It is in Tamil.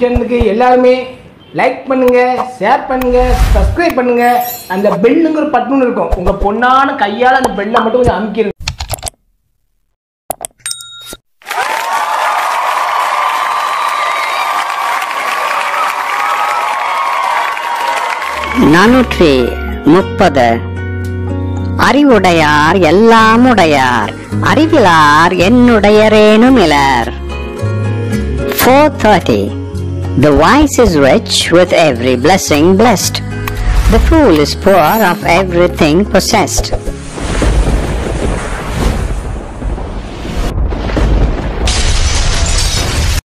சேனலுக்கு எல்லாருமே லைக் பண்ணுங்க, ஷேர் பண்ணுங்க, சப்ஸ்கிரைப் பண்ணுங்க. அந்த பெல்லுங்கிற பட்டன் இருக்கும், உங்க பொண்ணான கையால அந்த பெல்லை மட்டும் கொஞ்சம் அமுக்கிடுங்க. 430 அறிவுடையார் எல்லாம் உடையார், அறிவிலார் என்னுடையரேனும் இலர். 430 The wise is rich with every blessing blessed, the fool is poor of everything possessed.